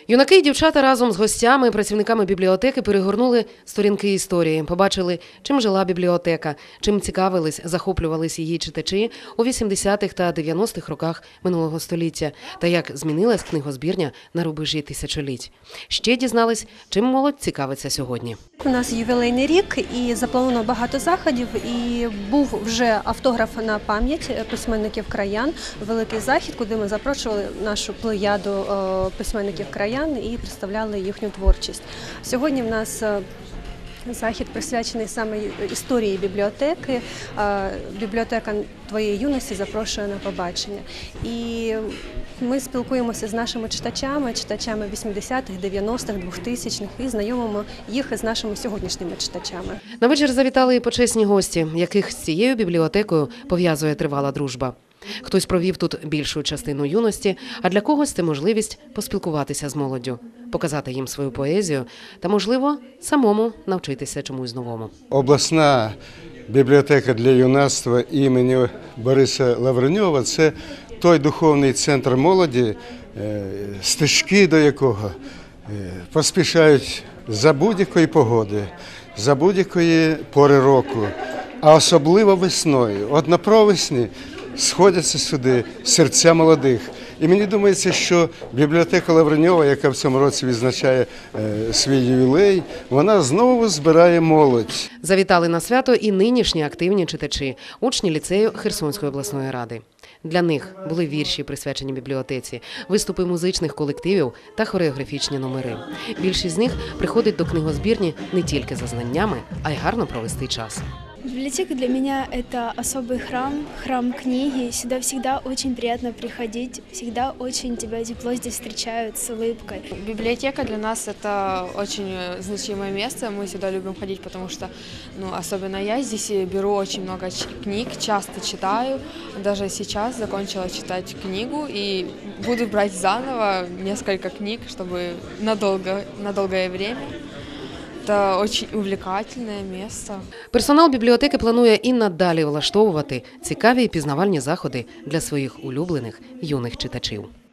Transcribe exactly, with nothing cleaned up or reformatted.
Юнаки і дівчата разом з гостями і працівниками бібліотеки перегорнули сторінки історії, побачили, чим жила бібліотека, чим цікавились, захоплювались її читачі у вісімдесятих та дев'яностих роках минулого століття та як змінилась книгозбірня на рубежі тисячоліть. Ще дізнались, чим молодь цікавиться сьогодні. У нас ювілейний рік і заплановано багато заходів, і був вже автограф на пам'ять письменників краян, великий захід, куди ми запрошували нашу плеяду письменників краян і представляли їхню творчість. Сьогодні в нас захід присвячений саме історії бібліотеки. Бібліотека твоєї юності запрошує на побачення. І ми спілкуємося з нашими читачами, читачами вісімдесятих, дев'яностих, двохтисячних і знайомимо їх із нашими сьогоднішніми читачами. На вечір завітали і почесні гості, яких з цією бібліотекою пов'язує тривала дружба. Хтось провів тут більшу частину юності, а для когось це можливість поспілкуватися з молоддю, показати їм свою поезію та, можливо, самому навчитися чомусь новому. Обласна бібліотека для юнацтва імені Бориса Лавреньова – це той духовний центр молоді, стежки до якого поспішають за будь-якої погоди, за будь-якої пори року, а особливо весною. От на провесні сходяться сюди серця молодих. І мені думається, що бібліотека Лавреньова, яка в цьому році відзначає е, свій ювілей, вона знову збирає молодь. Завітали на свято і нинішні активні читачі, учні ліцею Херсонської обласної ради. Для них були вірші, присвячені бібліотеці, виступи музичних колективів та хореографічні номери. Більшість з них приходить до книгозбірні не тільки за знаннями, а й гарно провести час. Библиотека для меня – это особый храм, храм книги. Сюда всегда очень приятно приходить, всегда очень тебя тепло здесь встречают с улыбкой. Библиотека для нас – это очень значимое место. Мы сюда любим ходить, потому что, ну, особенно я здесь беру очень много книг, часто читаю. Даже сейчас закончила читать книгу и буду брать заново несколько книг, чтобы надолго, на долгое время. Це дуже увлекательне місце. Персонал бібліотеки планує і надалі влаштовувати цікаві і пізнавальні заходи для своїх улюблених юних читачів.